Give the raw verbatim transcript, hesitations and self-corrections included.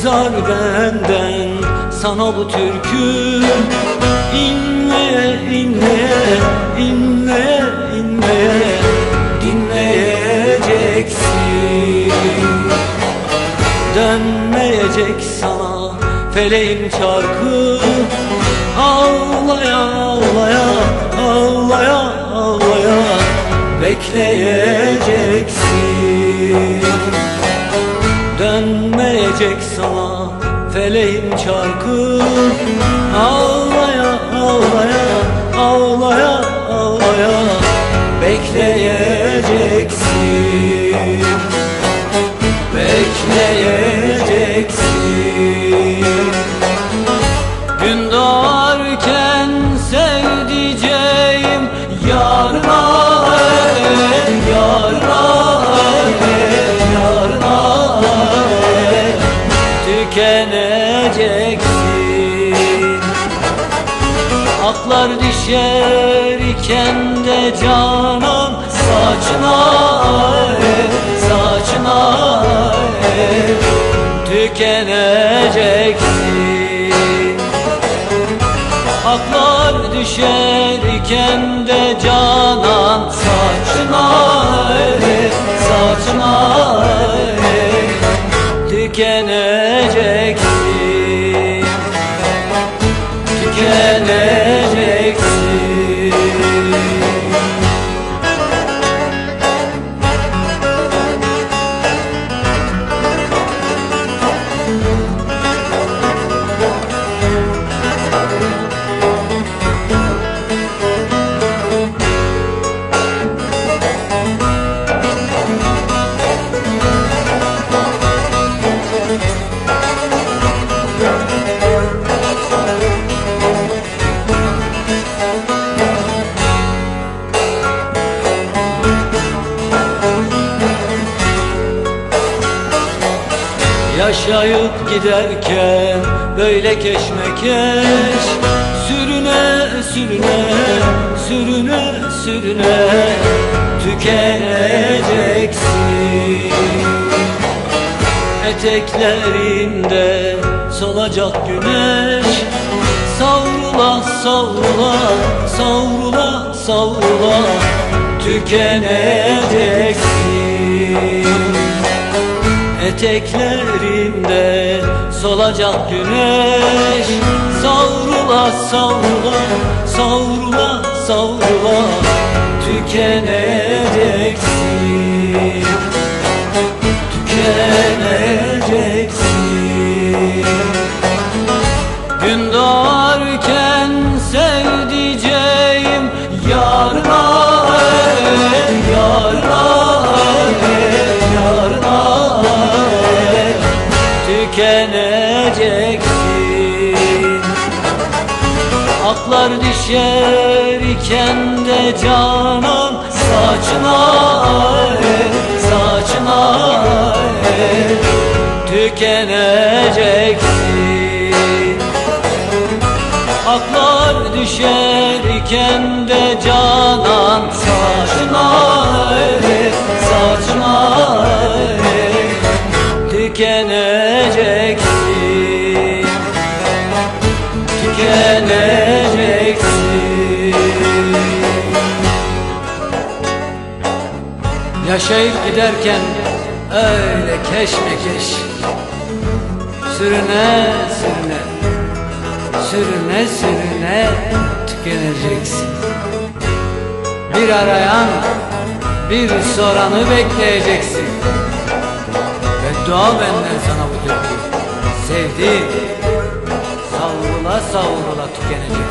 yazar benden sana bu türkü. İnleye inleye inleye inleye dinleyeceksin. Dönmeyecek sana feleğin çarkı. Ağlaya ağlaya ağlaya ağlaya bekleyeceksin. Dönmeyecek sana feleğin çarkı. Ağlaya ağlaya ağlaya ağlaya bekleyeceksin. Bekleyeceksin. Gün doğarken sevdiceğim yarına el, yarına el, yarına el tükeneceksin. Aklar düşerken de canan saçına el, saçına el tükeneceksin. Aklar düşerken de canan saçına el, saçına el tükeneceksin. Tükeneceksin. Yaşayıp giderken böyle keşmekeş sürüne sürüne sürüne sürüne tükeneceksin. Eteklerinde solacak güneş savrula savrula savrula savrula tükeneceksin. Eteklerinde solacak güneş savrula savrula savrula savrula tükeneceksin. Tükeneceksin. Gün doğarken sevdiceğim yarına el, yarına el, yarına tükeneceksin. Aklar düşerken de canan saçına el, saçına el tükeneceksin. Aklar düşerken de canan saçına el, saçına el tükeneceksin. Tükeneceksin. Yaşayıp giderken öyle keşmekeş sürüne sürüne sürüne sürüne tükeneceksin. Bir arayan bir soranı bekleyeceksin. Beddua benden sana bu türkü. Sevdiğim savrula savrula tükenecek.